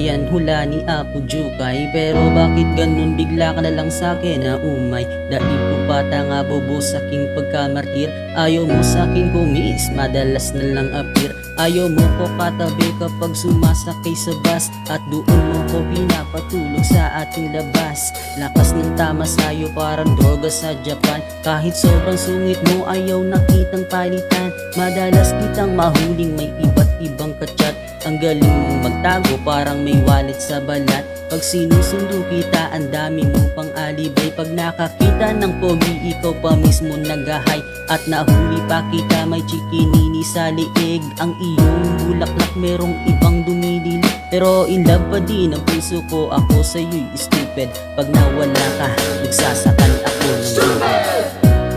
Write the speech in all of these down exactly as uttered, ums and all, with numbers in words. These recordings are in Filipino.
yan hula ni Apo Jukay. Pero bakit ganun bigla ka na lang sa'kin na umay? Dahil po bata nga bobo sa'king pagkamartir. Ayaw mo sa'kin kumis, madalas na lang appear. Ayaw mo ko katabi kapag sumasakay sa bus. At doon mo ko pinapatulog sa ating labas. Lakas ng tama sa'yo parang droga sa Japan. Kahit sobrang sungit mo ayaw nakitang palitan. Madalas kitang mahuling may iba't ibang kachat. Ang galing mong magtago parang may wallet sa balat. Pag sinusundo kita ang dami mo pang alibay. Pag nakakita ng pogi ikaw pa mismo nagahay. At nahuli pa kita may chikinini sa liig. Ang iyong bulaklak merong ibang dumidilig. Pero in love pa din ang puso ko, ako sa'yo'y stupid. Pag nawala ka nagsasakal ako ng stupid.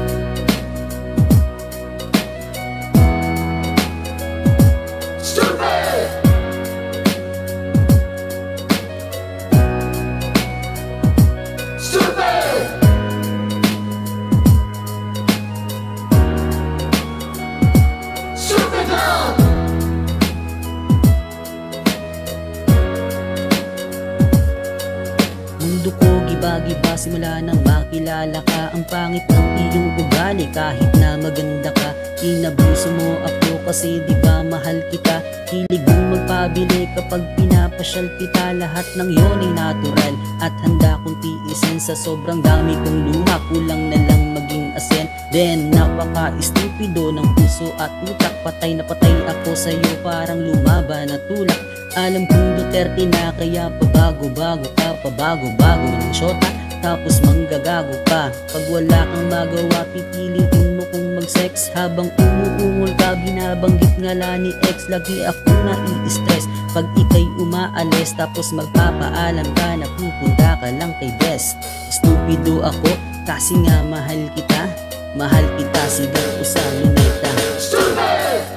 Mundo ko giba-giba simula nang makilala ka. Ang pangit ng iyong ugali kahit na maganda ka. Inabuso mo ako kasi di ba mahal kita. Hilig mong magpabili kapag pinapasyal kita. Lahat ng yon ay natural at handa kong tiisin. Sa sobrang dami kong luha kulang na lang maging asen. Then napaka-estupido ng puso at utak. Patay na patay ako sa'yo parang lumaban na tulak. Alam kong Duterte na kaya pabago-bago ka. Pabago-bago ng syota tapos manggagago pa. Pag wala kang magawa pipiliin mo kung mag-sex. Habang umuungol ka binabanggit ngala ni ex. Lagi ako nai-stress pag ikay umaalis. Tapos magpapaalam ka na pupunta ka lang kay best. Stupido ako kasi nga mahal kita. Mahal kita sigaw ko sa luneta. Stupid!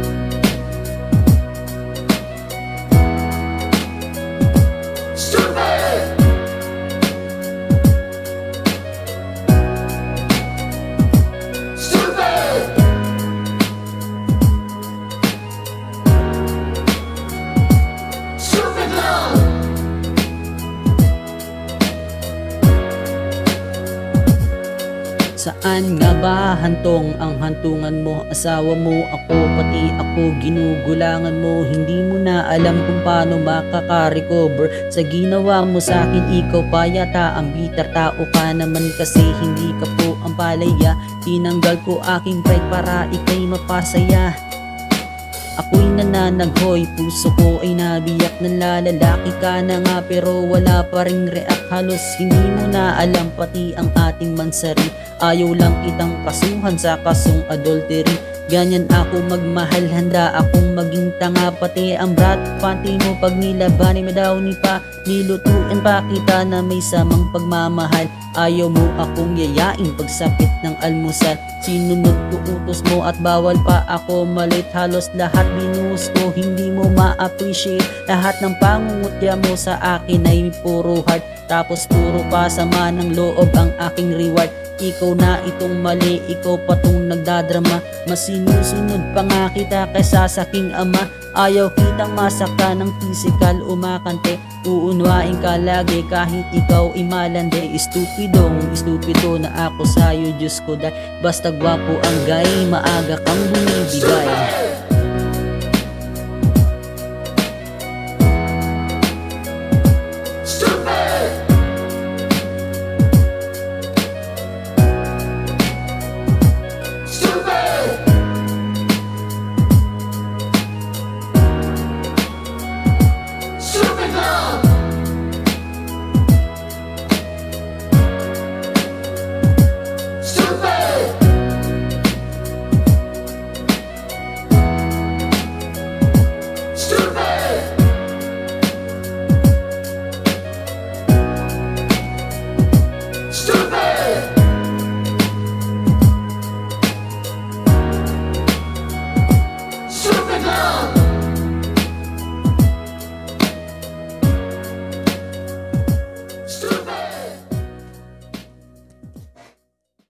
Saan nga ba hantong ang hantungan mo? Asawa mo, ako, pati ako ginugulangan mo. Hindi mo na alam kung paano makaka-recover sa ginawa mo sa akin. Ikaw pa yata ang bitter. Tao ka naman kasi hindi ka po ang palaya. Tinanggal ko aking pride para ikay mapasaya. Ako'y nananaghoy, puso ko ay nabiyak. Nalalaki ka na nga pero wala pa ring react. Halos hindi mo na alam pati ang ating mansari. Ayaw lang kitang kasuhan sa kasong adultery. Ganyan ako magmahal, handa akong maging tanga. Pati ang brat panty mo pag nilabanin mo daw ni pa. Nilutuin pa kita na may samang pagmamahal. Ayaw mo akong yayain pagsapit ng almusal. Sinunod ko utos mo at bawal pa ako malit. Halos lahat binuhos ko, hindi mo ma-appreciate. Lahat ng pangungutya mo sa akin ay puro heart. Tapos puro pasama ng loob ang aking reward. Ikaw na itong mali, ikaw pa tong nagdadrama. Mas sinusunod pa nga kita kaysa sa aking ama. Ayaw kitang masakta ng physical umakante. Uunwain ka lagi kahit ikaw imalande. Estupidong estupido na ako sa'yo Diyos ko. Dahil basta gwapo ang gay, maaga kang bumibigay.